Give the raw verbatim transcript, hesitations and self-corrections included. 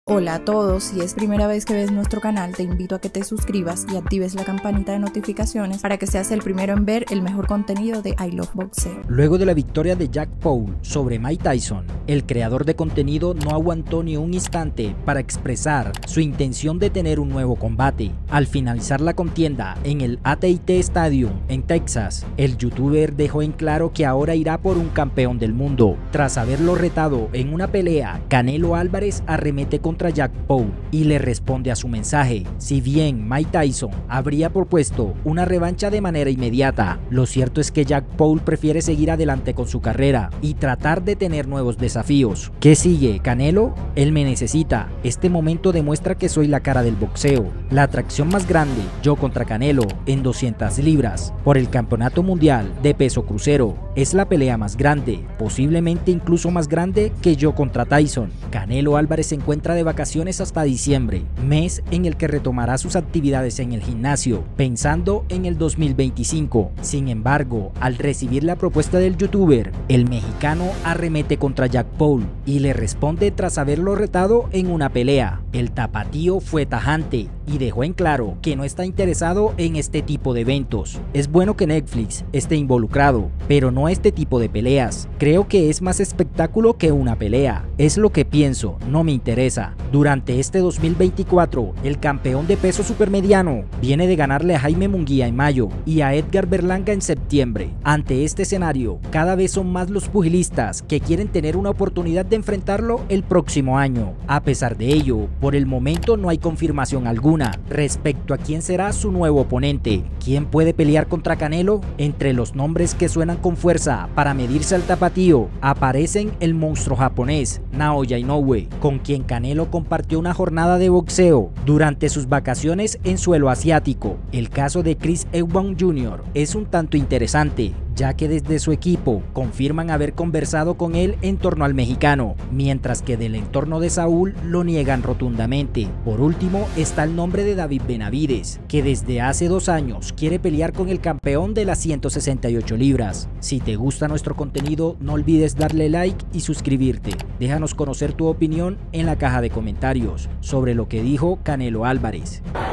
Hola a todos, si es primera vez que ves nuestro canal te invito a que te suscribas y actives la campanita de notificaciones para que seas el primero en ver el mejor contenido de I Love Boxeo. Luego de la victoria de Jake Paul sobre Mike Tyson, el creador de contenido no aguantó ni un instante para expresar su intención de tener un nuevo combate. Al finalizar la contienda en el A T and T Stadium en Texas, el youtuber dejó en claro que ahora irá por un campeón del mundo. Tras haberlo retado en una pelea, Canelo Álvarez arremete con contra Jake Paul y le responde a su mensaje. Si bien Mike Tyson habría propuesto una revancha de manera inmediata, lo cierto es que Jake Paul prefiere seguir adelante con su carrera y tratar de tener nuevos desafíos. ¿Qué sigue, Canelo? Él me necesita. Este momento demuestra que soy la cara del boxeo. La atracción más grande, yo contra Canelo en doscientas libras por el campeonato mundial de peso crucero. Es la pelea más grande, posiblemente incluso más grande que yo contra Tyson. Canelo Álvarez se encuentra de vacaciones hasta diciembre, mes en el que retomará sus actividades en el gimnasio, pensando en el dos mil veinticinco. Sin embargo, al recibir la propuesta del youtuber, el mexicano arremete contra Jake Paul y le responde tras haberlo retado en una pelea. El tapatío fue tajante y dejó en claro que no está interesado en este tipo de eventos. Es bueno que Netflix esté involucrado, pero no este tipo de peleas. Creo que es más espectáculo que una pelea. Es lo que pienso, no me interesa. Durante este dos mil veinticuatro, el campeón de peso supermediano viene de ganarle a Jaime Munguía en mayo y a Edgar Berlanga en septiembre. Ante este escenario, cada vez son más los pugilistas que quieren tener una oportunidad de enfrentarlo el próximo año. A pesar de ello, por el momento no hay confirmación alguna respecto a quién será su nuevo oponente. ¿Quién puede pelear contra Canelo? Entre los nombres que suenan con fuerza para medirse al tapatío, aparecen el monstruo japonés Naoya Inoue, con quien Canelo compartió una jornada de boxeo durante sus vacaciones en suelo asiático. El caso de Chris Eubank junior es un tanto interesante, ya que desde su equipo confirman haber conversado con él en torno al mexicano, mientras que del entorno de Saúl lo niegan rotundamente. Por último está el nombre de David Benavides, que desde hace dos años quiere pelear con el campeón de las ciento sesenta y ocho libras. Si te gusta nuestro contenido, no olvides darle like y suscribirte. Déjanos conocer tu opinión en la caja de comentarios sobre lo que dijo Canelo Álvarez.